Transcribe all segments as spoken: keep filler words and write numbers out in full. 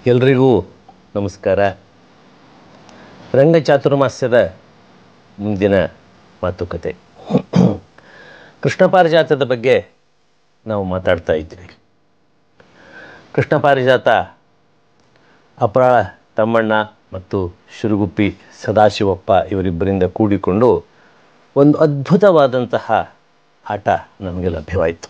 ಎಲ್ರಿಗೂ ನಮಸ್ಕಾರ. ರಂಗಚಾತುರ್ಮಾಸ್ಯದ ಮುಂದಿನ ಮಾತುಕತೆ. ಕೃಷ್ಣ ಪಾರಿಜಾತದ ಬಗ್ಗೆ ನಾವು ಮಾತಾಡ್ತಾ ಇದ್ದೀವಿ. ಕೃಷ್ಣ ಪಾರಿಜಾತ ಅಪರಾಳ ತಮ್ಮಣ್ಣ ಮತ್ತು ಶಿರುಗುಪ್ಪಿ ಸದಾಶಿವಪ್ಪ ಇವರಿಬ್ಬರಿಂದ ಕೂಡಿಕೊಂಡು ಒಂದು ಅದ್ಭುತವಾದಂತಹ ಆಟ ನಮಗೆ ಲಭ್ಯವಾಯಿತು.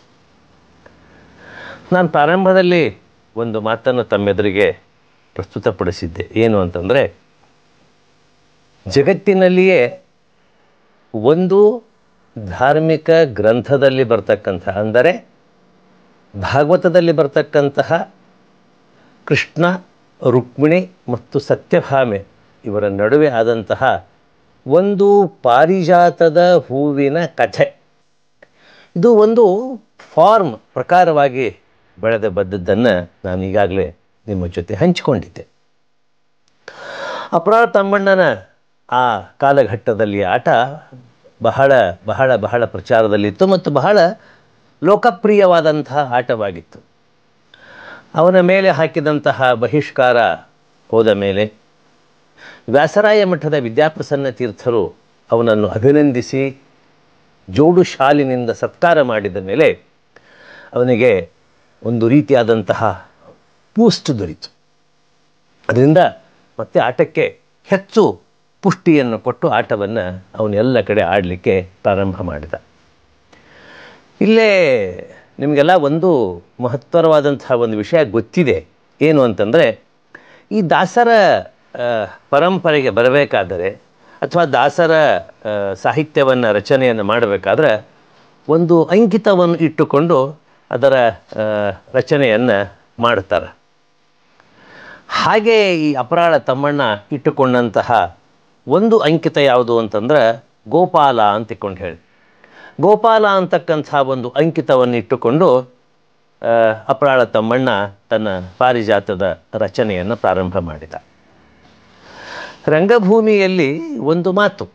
ನಾನು ಪ್ರಾರಂಭದಲ್ಲಿ ಒಂದು ಮಾತನ್ನು ತಮ್ಮೆದುರಿಗೆ ಪ್ರಸ್ತುತಪಡಿಸಿದ್ದೆ. ಏನು ಅಂತಂದರೆ, ಜಗತ್ತಿನಲ್ಲಿಯೇ ಒಂದು ಧಾರ್ಮಿಕ ಗ್ರಂಥದಲ್ಲಿ ಬರ್ತಕ್ಕಂಥ, ಅಂದರೆ ಭಾಗವತದಲ್ಲಿ ಬರ್ತಕ್ಕಂತಹ ಕೃಷ್ಣ, ರುಕ್ಮಿಣಿ ಮತ್ತು ಸತ್ಯಭಾಮೆ ಇವರ ನಡುವೆ ಆದಂತಹ ಒಂದು ಪಾರಿಜಾತದ ಹೂವಿನ ಕಥೆ. ಇದು ಒಂದು ಫಾರ್ಮ್ ಪ್ರಕಾರವಾಗಿ ಬೆಳೆದ ಬದ್ದದ್ದನ್ನು ನಾನು ಈಗಾಗಲೇ ನಿಮ್ಮ ಜೊತೆ ಹಂಚಿಕೊಂಡಿದ್ದೆ. ಅಪರಾಳ ತಮ್ಮಣ್ಣನ ಆ ಕಾಲಘಟ್ಟದಲ್ಲಿ ಆಟ ಬಹಳ ಬಹಳ ಬಹಳ ಪ್ರಚಾರದಲ್ಲಿತ್ತು ಮತ್ತು ಬಹಳ ಲೋಕಪ್ರಿಯವಾದಂತಹ ಆಟವಾಗಿತ್ತು. ಅವನ ಮೇಲೆ ಹಾಕಿದಂತಹ ಬಹಿಷ್ಕಾರ ಹೋದ ಮೇಲೆ ವ್ಯಾಸರಾಯ ಮಠದ ವಿದ್ಯಾಪ್ರಸನ್ನ ತೀರ್ಥರು ಅವನನ್ನು ಅಭಿನಂದಿಸಿ ಜೋಡು ಶಾಲಿನಿಂದ ಸತ್ಕಾರ ಮಾಡಿದ ಮೇಲೆ ಅವನಿಗೆ ಒಂದು ರೀತಿಯಾದಂತಹ ಬೂಸ್ಟ್ ದೊರೀತು. ಅದರಿಂದ ಮತ್ತೆ ಆಟಕ್ಕೆ ಹೆಚ್ಚು ಪುಷ್ಟಿಯನ್ನು ಕೊಟ್ಟು ಆಟವನ್ನು ಅವನು ಎಲ್ಲ ಕಡೆ ಆಡಲಿಕ್ಕೆ ಪ್ರಾರಂಭ ಮಾಡಿದ. ಇಲ್ಲೇ ನಿಮಗೆಲ್ಲ ಒಂದು ಮಹತ್ತರವಾದಂತಹ ಒಂದು ವಿಷಯ ಗೊತ್ತಿದೆ. ಏನು ಅಂತಂದರೆ, ಈ ದಾಸರ ಪರಂಪರೆಗೆ ಬರಬೇಕಾದರೆ ಅಥವಾ ದಾಸರ ಸಾಹಿತ್ಯವನ್ನು ರಚನೆಯನ್ನು ಮಾಡಬೇಕಾದ್ರೆ ಒಂದು ಅಂಕಿತವನ್ನು ಇಟ್ಟುಕೊಂಡು ಅದರ ರಚನೆಯನ್ನು ಮಾಡುತ್ತಾರೆ. ಹಾಗೆ ಈ ಅಪರಾಳ ತಮ್ಮಣ್ಣ ಇಟ್ಟುಕೊಂಡಂತಹ ಒಂದು ಅಂಕಿತ ಯಾವುದು ಅಂತಂದ್ರೆ ಗೋಪಾಲ ಅಂತಿಕೊಂಡು ಹೇಳಿ, ಗೋಪಾಲ ಅಂತಕ್ಕಂಥ ಒಂದು ಅಂಕಿತವನ್ನು ಇಟ್ಟುಕೊಂಡು ಅಪರಾಳ ತಮ್ಮಣ್ಣ ತನ್ನ ಪಾರಿಜಾತದ ರಚನೆಯನ್ನು ಪ್ರಾರಂಭ ಮಾಡಿದ. ರಂಗಭೂಮಿಯಲ್ಲಿ ಒಂದು ಮಾತು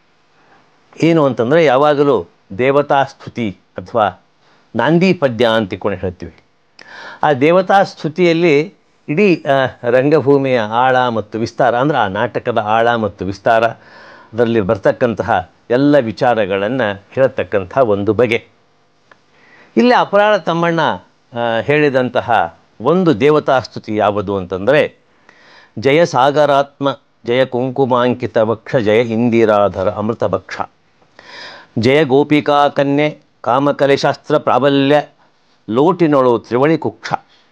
ಏನು ಅಂತಂದರೆ, ಯಾವಾಗಲೂ ದೇವತಾ ಸ್ತುತಿ ಅಥವಾ ನಾಂದಿ ಪದ್ಯ ಅಂತಿಕೊಂಡು ಹೇಳ್ತೀವಿ. ಆ ದೇವತಾ ಸ್ತುತಿಯಲ್ಲಿ ಇಡೀ ರಂಗಭೂಮಿಯ ಆಳ ಮತ್ತು ವಿಸ್ತಾರ, ಅಂದರೆ ಆ ನಾಟಕದ ಆಳ ಮತ್ತು ವಿಸ್ತಾರ, ಅದರಲ್ಲಿ ಬರ್ತಕ್ಕಂತಹ ಎಲ್ಲ ವಿಚಾರಗಳನ್ನು ಹೇಳತಕ್ಕಂಥ ಒಂದು ಬಗೆ. ಇಲ್ಲಿ ಅಪರಾಳ ತಮ್ಮಣ್ಣ ಹೇಳಿದಂತಹ ಒಂದು ದೇವತಾ ಸ್ತುತಿ ಯಾವುದು ಅಂತಂದರೆ, ಜಯ ಸಾಗರಾತ್ಮ ಜಯ ಕುಂಕುಮಾಂಕಿತ ವಕ್ಷ ಜಯ ಇಂದಿರಾಧರ ಅಮೃತ ಭಕ್ಷ ಜಯ ಗೋಪಿಕಾ ಕನ್ಯೆ ಕಾಮಕಲೆಶಾಸ್ತ್ರ ಪ್ರಾಬಲ್ಯ ಲೋಟಿನೊಳು ತ್ರಿವಳಿ ಕುಕ್ಷ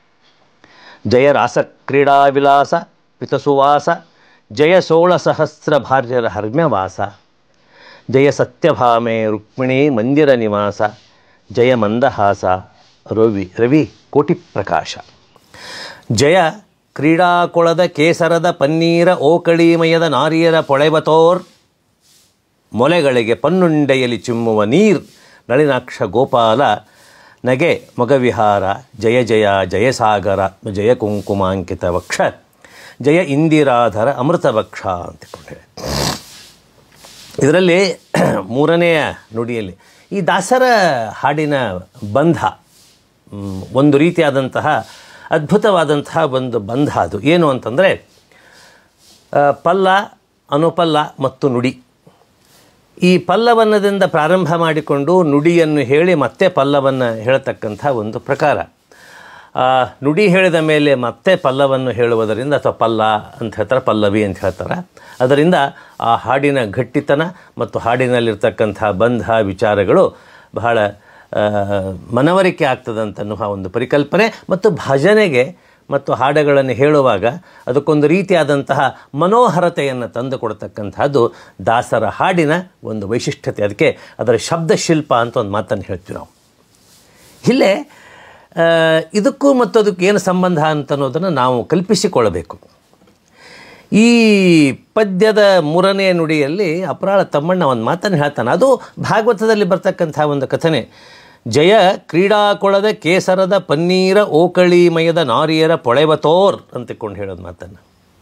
ಜಯ ರಾಸ ಕ್ರೀಡಾ ವಿಲಾಸ ಪಿತಸುವಾಸ ಜಯ ಸೋಳ ಸಹಸ್ರ ಭಾರ್ಯರ ಹರ್ಮ್ಯವಾಸ ಜಯ ಸತ್ಯಭಾಮೆ ರುಕ್ಮಿಣಿ ಮಂದಿರ ನಿವಾಸ ಜಯ ಮಂದಹಾಸ ರವಿ ರವಿ ಕೋಟಿ ಪ್ರಕಾಶ ಜಯ ಕ್ರೀಡಾಕೊಳದ ಕೇಸರದ ಪನ್ನೀರ ಓಕಳೀಮಯದ ನಾರಿಯರ ಪೊಳೆವತೋರ್ ಮೊಲೆಗಳಿಗೆ ಪನ್ನುಂಡೆಯಲ್ಲಿ ಚಿಮ್ಮುವ ನೀರ್ ನಳಿನಾಕ್ಷ ಗೋಪಾಲ ನಗೆ ಮೊಗವಿಹಾರ ಜಯ ಜಯ ಜಯಸಾಗರ ಜಯ ಕುಂಕುಮಾಂಕಿತ ವಕ್ಷ ಜಯ ಇಂದಿರಾಧರ ಅಮೃತ ಭಕ್ಷ ಅಂತಕೊಂಡೆ. ಇದರಲ್ಲಿ ಮೂರನೆಯ ನುಡಿಯಲ್ಲಿ ಈ ದಾಸರ ಹಾಡಿನ ಬಂಧ ಒಂದು ರೀತಿಯಾದಂತಹ ಅದ್ಭುತವಾದಂತಹ ಒಂದು ಬಂಧ. ಅದು ಏನು ಅಂತಂದರೆ, ಪಲ್ಲ, ಅನುಪಲ್ಲ ಮತ್ತು ನುಡಿ. ಈ ಪಲ್ಲವನ್ನದಿಂದ ಪ್ರಾರಂಭ ಮಾಡಿಕೊಂಡು ನುಡಿಯನ್ನು ಹೇಳಿ ಮತ್ತೆ ಪಲ್ಲವನ್ನು ಹೇಳತಕ್ಕಂಥ ಒಂದು ಪ್ರಕಾರ. ನುಡಿ ಹೇಳಿದ ಮೇಲೆ ಮತ್ತೆ ಪಲ್ಲವನ್ನು ಹೇಳುವುದರಿಂದ, ಅಥವಾ ಪಲ್ಲ ಅಂತ ಹೇಳ್ತಾರೆ, ಪಲ್ಲವಿ ಅಂತ ಹೇಳ್ತಾರೆ. ಅದರಿಂದ ಆ ಹಾಡಿನ ಗಟ್ಟಿತನ ಮತ್ತು ಹಾಡಿನಲ್ಲಿರ್ತಕ್ಕಂಥ ಬಂಧ ವಿಚಾರಗಳು ಬಹಳ ಮನವರಿಕೆ ಆಗ್ತದಂತನ್ನುವ ಒಂದು ಪರಿಕಲ್ಪನೆ ಮತ್ತು ಭಜನೆಗೆ ಮತ್ತು ಹಾಡುಗಳನ್ನು ಹೇಳುವಾಗ ಅದಕ್ಕೊಂದು ರೀತಿಯಾದಂತಹ ಮನೋಹರತೆಯನ್ನು ತಂದು ಕೊಡ್ತಕ್ಕಂಥದ್ದು ದಾಸರ ಹಾಡಿನ ಒಂದು ವೈಶಿಷ್ಟ್ಯತೆ. ಅದಕ್ಕೆ ಅದರ ಶಬ್ದಶಿಲ್ಪ ಅಂತ ಒಂದು ಮಾತನ್ನು ಹೇಳ್ತೀವಿ ನಾವು. ಇಲ್ಲೇ ಇದಕ್ಕೂ ಮತ್ತು ಅದಕ್ಕೆ ಏನು ಸಂಬಂಧ ಅಂತ ಅನ್ನೋದನ್ನು ನಾವು ಕಲ್ಪಿಸಿಕೊಳ್ಳಬೇಕು. ಈ ಪದ್ಯದ ಮೂರನೇ ನುಡಿಯಲ್ಲಿ ಅಪರಾಳ ತಮ್ಮಣ್ಣ ಒಂದು ಮಾತನ್ನು ಹೇಳ್ತಾನೆ. ಅದು ಭಾಗವತದಲ್ಲಿ ಬರ್ತಕ್ಕಂಥ ಒಂದು ಕಥನೆ. ಜಯ ಕ್ರೀಡಾಕೊಳದ ಕೇಸರದ ಪನ್ನೀರ ಓಕಳೀಮಯದ ನಾರಿಯರ ಪೊಳೆವತೋರ್ ಅಂತಕೊಂಡು ಹೇಳೋದು ಮಾತನ್ನು.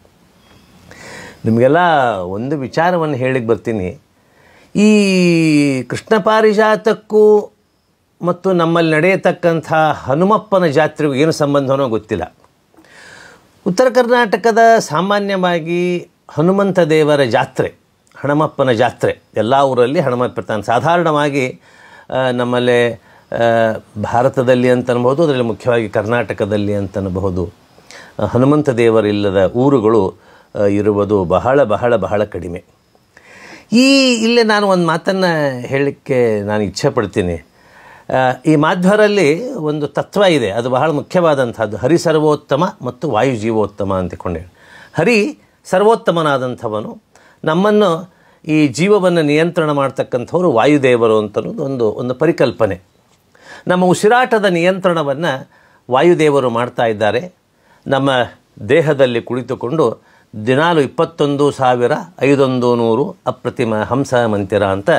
ನಿಮಗೆಲ್ಲ ಒಂದು ವಿಚಾರವನ್ನು ಹೇಳಿಕ್ಕೆ ಬರ್ತೀನಿ. ಈ ಕೃಷ್ಣ ಪಾರಿಜಾತಕ್ಕೂ ಮತ್ತು ನಮ್ಮಲ್ಲಿ ನಡೆಯತಕ್ಕಂಥ ಹನುಮಪ್ಪನ ಜಾತ್ರೆಗೂ ಏನು ಸಂಬಂಧವೋ ಗೊತ್ತಿಲ್ಲ. ಉತ್ತರ ಕರ್ನಾಟಕದ ಸಾಮಾನ್ಯವಾಗಿ ಹನುಮಂತ ದೇವರ ಜಾತ್ರೆ, ಹಣಮಪ್ಪನ ಜಾತ್ರೆ, ಎಲ್ಲ ಊರಲ್ಲಿ ಹಣಮಪ್ಪ ಇರ್ತಾನೆ. ಸಾಧಾರಣವಾಗಿ ನಮ್ಮಲ್ಲೇ ಭಾರತದಲ್ಲಿ ಅಂತ ಅನ್ಬೋದು, ಅದರಲ್ಲಿ ಮುಖ್ಯವಾಗಿ ಕರ್ನಾಟಕದಲ್ಲಿ ಅಂತ ಅನ್ಬಹುದು, ಹನುಮಂತ ದೇವರಿಲ್ಲದ ಊರುಗಳು ಇರುವುದು ಬಹಳ ಬಹಳ ಬಹಳ ಕಡಿಮೆ. ಈ ಇಲ್ಲೇ ನಾನು ಒಂದು ಮಾತನ್ನು ಹೇಳಲಿಕ್ಕೆ ನಾನು ಇಚ್ಛೆ ಪಡ್ತೀನಿ. ಈ ಮಾಧ್ವರಲ್ಲಿ ಒಂದು ತತ್ವ ಇದೆ, ಅದು ಬಹಳ ಮುಖ್ಯವಾದಂಥದ್ದು. ಹರಿ ಸರ್ವೋತ್ತಮ ಮತ್ತು ವಾಯು ಜೀವೋತ್ತಮ ಅಂತಿಕೊಂಡೆ. ಹರಿ ಸರ್ವೋತ್ತಮನಾದಂಥವನು, ನಮ್ಮನ್ನು ಈ ಜೀವವನ್ನು ನಿಯಂತ್ರಣ ಮಾಡ್ತಕ್ಕಂಥವ್ರು ವಾಯುದೇವರು ಅಂತನ್ನೋದು ಒಂದು ಒಂದು ಪರಿಕಲ್ಪನೆ. ನಮ್ಮ ಉಸಿರಾಟದ ನಿಯಂತ್ರಣವನ್ನು ವಾಯುದೇವರು ಮಾಡ್ತಾ ಇದ್ದಾರೆ. ನಮ್ಮ ದೇಹದಲ್ಲಿ ಕುಳಿತುಕೊಂಡು ದಿನಾಲು ಇಪ್ಪತ್ತೊಂದು ಸಾವಿರ ಐದೊಂದು ನೂರು ಅಪ್ರತಿಮ ಹಂಸ ಮಂತಿರ ಅಂತ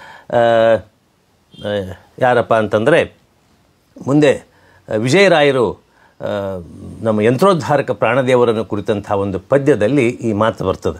ಯಾರಪ್ಪ ಅಂತಂದರೆ ಮುಂದೆ ವಿಜಯರಾಯರು ನಮ್ಮ ಯಂತ್ರೋದ್ಧಾರಕ ಪ್ರಾಣದೇವರನ್ನು ಕುರಿತಂಥ ಒಂದು ಪದ್ಯದಲ್ಲಿ ಈ ಮಾತು ಬರ್ತದೆ.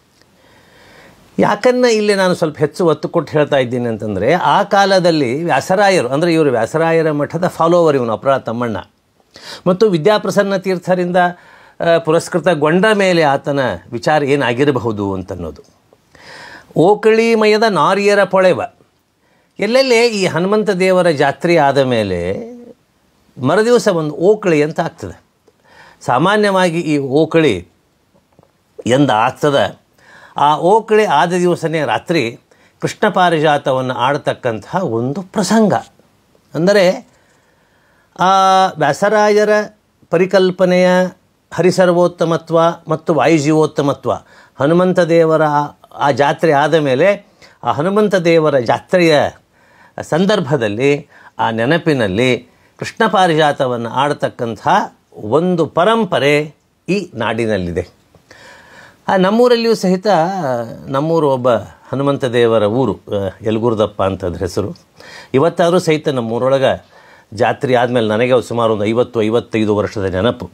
ಯಾಕನ್ನ ಇಲ್ಲಿ ನಾನು ಸ್ವಲ್ಪ ಹೆಚ್ಚು ಒತ್ತು ಕೊಟ್ಟು ಹೇಳ್ತಾ ಇದ್ದೀನಿ ಅಂತಂದರೆ, ಆ ಕಾಲದಲ್ಲಿ ವ್ಯಾಸರಾಯರು, ಅಂದರೆ ಇವರು ವ್ಯಾಸರಾಯರ ಮಠದ ಫಾಲೋವರ್, ಇವನು ಅಪರಾಧ ತಮ್ಮಣ್ಣ, ಮತ್ತು ವಿದ್ಯಾಪ್ರಸನ್ನ ತೀರ್ಥರಿಂದ ಪುರಸ್ಕೃತಗೊಂಡ ಮೇಲೆ ಆತನ ವಿಚಾರ ಏನಾಗಿರಬಹುದು ಅಂತನ್ನೋದು. ಓಕಳಿಮಯದ ನಾರಿಯರ ಪೊಳೆವ, ಎಲ್ಲೆಲ್ಲೇ ಈ ಹನುಮಂತ ದೇವರ ಜಾತ್ರೆ ಆದ ಮೇಲೆ ಮರುದಿವಸ ಒಂದು ಓಕಳಿ ಅಂತ ಆಗ್ತದೆ. ಸಾಮಾನ್ಯವಾಗಿ ಈ ಓಕಳಿ ಎಂದ ಆಗ್ತದೆ, ಆ ಓಕಳಿ ಆದ ದಿವಸನೇ ರಾತ್ರಿ ಕೃಷ್ಣ ಪಾರಿಜಾತವನ್ನು ಆಡತಕ್ಕಂತಹ ಒಂದು ಪ್ರಸಂಗ. ಅಂದರೆ ಆ ವ್ಯಾಸರಾಯರ ಪರಿಕಲ್ಪನೆಯ ಹರಿಸರ್ವೋತ್ತಮತ್ವ ಮತ್ತು ವಾಯುಜೀವೋತ್ತಮತ್ವ, ಹನುಮಂತ ದೇವರ ಆ ಜಾತ್ರೆ ಆದ ಮೇಲೆ ಆ ಹನುಮಂತ ದೇವರ ಜಾತ್ರೆಯ ಸಂದರ್ಭದಲ್ಲಿ ಆ ನೆನಪಿನಲ್ಲಿ ಕೃಷ್ಣ ಪಾರಿಜಾತವನ್ನು ಆಡತಕ್ಕಂಥ ಒಂದು ಪರಂಪರೆ ಈ ನಾಡಿನಲ್ಲಿದೆ. ಆ ನಮ್ಮೂರಲ್ಲಿಯೂ ಸಹಿತ, ನಮ್ಮೂರು ಒಬ್ಬ ಹನುಮಂತ ದೇವರ ಊರು, ಯಲಗುರ್ದಪ್ಪ ಅಂತದ ಹೆಸರು. ಇವತ್ತಾದರೂ ಸಹಿತ ನಮ್ಮೂರೊಳಗೆ ಜಾತ್ರೆ ಆದಮೇಲೆ ನನಗೆ ಸುಮಾರು ಒಂದು ಐವತ್ತು ಐವತ್ತೈದು ವರ್ಷದ ನೆನಪು.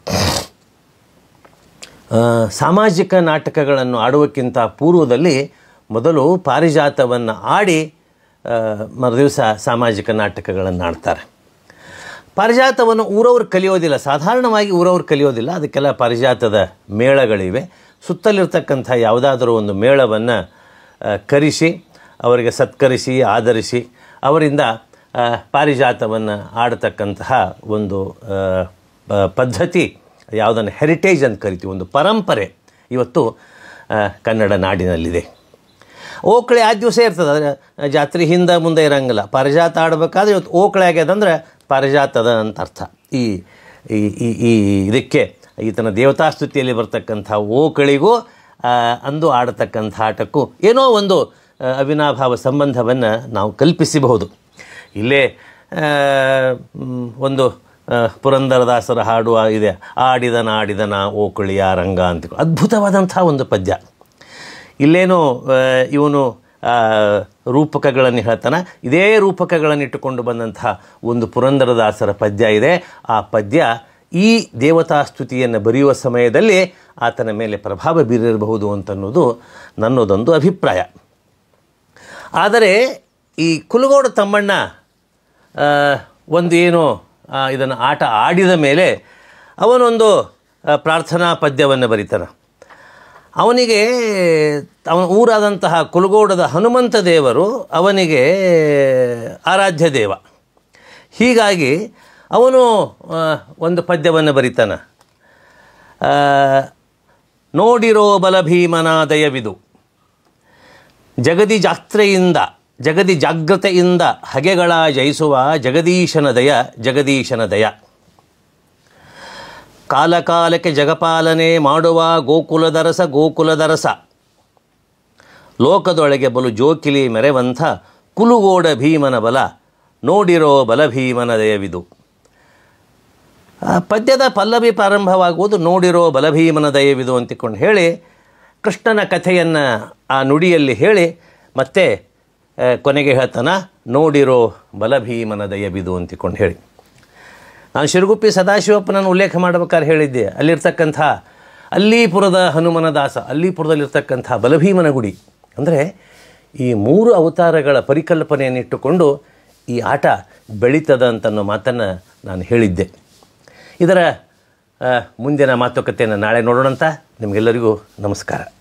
ಸಾಮಾಜಿಕ ನಾಟಕಗಳನ್ನು ಆಡುವಕ್ಕಿಂತ ಪೂರ್ವದಲ್ಲಿ ಮೊದಲು ಪಾರಿಜಾತವನ್ನು ಆಡಿ ಮರುದಿವಸ ಸಾಮಾಜಿಕ ನಾಟಕಗಳನ್ನು ಆಡ್ತಾರೆ. ಪಾರಿಜಾತವನ್ನು ಊರವ್ರು ಕಲಿಯೋದಿಲ್ಲ, ಸಾಧಾರಣವಾಗಿ ಊರವ್ರು ಕಲಿಯೋದಿಲ್ಲ. ಅದಕ್ಕೆಲ್ಲ ಪಾರಿಜಾತದ ಮೇಳಗಳಿವೆ. ಸುತ್ತಲಿರ್ತಕ್ಕಂಥ ಯಾವುದಾದರೂ ಒಂದು ಮೇಳವನ್ನು ಕರೆಸಿ, ಅವರಿಗೆ ಸತ್ಕರಿಸಿ ಆಧರಿಸಿ ಅವರಿಂದ ಪಾರಿಜಾತವನ್ನು ಆಡತಕ್ಕಂತಹ ಒಂದು ಪದ್ಧತಿ, ಯಾವುದನ್ನು ಹೆರಿಟೇಜ್ ಅಂತ ಕರಿತೀವಿ, ಒಂದು ಪರಂಪರೆ ಇವತ್ತು ಕನ್ನಡ ನಾಡಿನಲ್ಲಿದೆ. ಓಕಳಿ ಆ ದಿವಸ ಇರ್ತದೆ, ಆದರೆ ಜಾತ್ರೆ ಹಿಂದೆ ಮುಂದೆ ಇರೋಂಗಿಲ್ಲ. ಪಾರಿಜಾತ ಆಡಬೇಕಾದ್ರೆ ಇವತ್ತು ಓಕಳಿ ಆಗ್ಯದಂದ್ರೆ ಪಾರಿಜಾತದ ಅಂತ ಅರ್ಥ. ಈ ಈ ಈ ಇದಕ್ಕೆ ಈತನ ದೇವತಾಸ್ತುತಿಯಲ್ಲಿ ಬರ್ತಕ್ಕಂಥ ಓಕಳಿಗೂ ಅಂದು ಆಡತಕ್ಕಂಥ ಆಟಕ್ಕೂ ಏನೋ ಒಂದು ಅವಿನಾಭಾವ ಸಂಬಂಧವನ್ನು ನಾವು ಕಲ್ಪಿಸಬಹುದು. ಇಲ್ಲೇ ಒಂದು ಪುರಂದರದಾಸರ ಹಾಡು ಇದೆ, ಆಡಿದನ ಆಡಿದನ ಓಕಳಿಯ ರಂಗ ಅಂತ, ಅದ್ಭುತವಾದಂಥ ಒಂದು ಪದ್ಯ. ಇಲ್ಲೇನು ಇವನು ರೂಪಕಗಳನ್ನು ಹೇಳ್ತಾನೆ, ಇದೇ ರೂಪಕಗಳನ್ನು ಇಟ್ಟುಕೊಂಡು ಬಂದಂಥ ಒಂದು ಪುರಂದರದಾಸರ ಪದ್ಯ ಇದೆ. ಆ ಪದ್ಯ ಈ ದೇವತಾಸ್ತುತಿಯನ್ನು ಬರೆಯುವ ಸಮಯದಲ್ಲಿ ಆತನ ಮೇಲೆ ಪ್ರಭಾವ ಬೀರಿರಬಹುದು ಅಂತನ್ನೋದು ನನ್ನದೊಂದು ಅಭಿಪ್ರಾಯ. ಆದರೆ ಈ ಕುಲಗೋಡ ತಮ್ಮಣ್ಣ ಒಂದು ಏನು ಇದನ್ನು ಆಟ ಆಡಿದ ಮೇಲೆ ಅವನೊಂದು ಪ್ರಾರ್ಥನಾ ಪದ್ಯವನ್ನು ಬರೀತಾನೆ. ಅವನಿಗೆ ಅವನ ಊರಾದಂತಹ ಕುಲಗೋಡದ ಹನುಮಂತ ದೇವರು ಅವನಿಗೆ ಆರಾಧ್ಯ ದೇವ. ಹೀಗಾಗಿ ಅವನು ಒಂದು ಪದ್ಯವನ್ನು ಬರೀತಾನೆ. ನೋಡಿರೋ ಬಲಭೀಮನ ದಯವಿದು, ಜಗದಿ ಜಾತ್ರೆಯಿಂದ ಜಗದಿ ಜಾಗ್ರತೆಯಿಂದ ಹಗೆಗಳ ಜಯಿಸುವ ಜಗದೀಶನ ದಯ ಜಗದೀಶನ ದಯ. ಕಾಲಕಾಲಕ್ಕೆ ಜಗಪಾಲನೆ ಮಾಡುವ ಗೋಕುಲದರಸ ಗೋಕುಲದರಸ, ಲೋಕದೊಳಗೆ ಬಲು ಜೋಕಿಲಿ ಮೆರೆವಂಥ ಕುಲುಗೋಡ ಭೀಮನ ಬಲ, ನೋಡಿರೋ ಬಲಭೀಮನ ದಯವಿದು. ಪದ್ಯದ ಪಲ್ಲವಿ ಪ್ರಾರಂಭವಾಗುವುದು ನೋಡಿರೋ ಬಲಭೀಮನ ದಯವಿದು ಅಂತಿಕೊಂಡು ಹೇಳಿ ಕೃಷ್ಣನ ಕಥೆಯನ್ನು ಆ ನುಡಿಯಲ್ಲಿ ಹೇಳಿ ಮತ್ತೆ ಕೊನೆಗೆ ಹೇಳ್ತಾನ ನೋಡಿರೋ ಬಲಭೀಮನ ದಯವಿದು ಅಂತಿಕೊಂಡು ಹೇಳಿ. ನಾನು ಶಿರಗುಪ್ಪಿ ಸದಾಶಿವಪ್ಪನನ್ನು ಉಲ್ಲೇಖ ಮಾಡಬೇಕಾದ್ರೆ ಹೇಳಿದ್ದೆ, ಅಲ್ಲಿರ್ತಕ್ಕಂಥ ಅಲ್ಲೀಪುರದ ಹನುಮನ ದಾಸ, ಅಲ್ಲೀಪುರದಲ್ಲಿರ್ತಕ್ಕಂಥ ಬಲಭೀಮನ ಗುಡಿ. ಅಂದರೆ ಈ ಮೂರು ಅವತಾರಗಳ ಪರಿಕಲ್ಪನೆಯನ್ನಿಟ್ಟುಕೊಂಡು ಈ ಆಟ ಬೆಳೀತದ ಅಂತನ್ನೋ ಮಾತನ್ನು ನಾನು ಹೇಳಿದ್ದೆ. ಇದರ ಮುಂದಿನ ಮಾತುಕತೆಯನ್ನು ನಾಳೆ ನೋಡೋಣಂತ. ನಿಮಗೆಲ್ಲರಿಗೂ ನಮಸ್ಕಾರ.